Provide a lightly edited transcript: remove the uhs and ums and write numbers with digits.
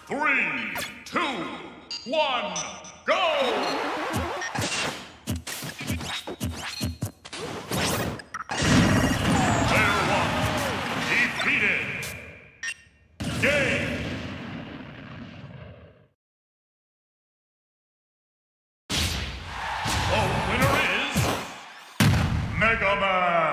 3, 2, 1, go! Player 1 defeated. Game. The winner is Mega Man.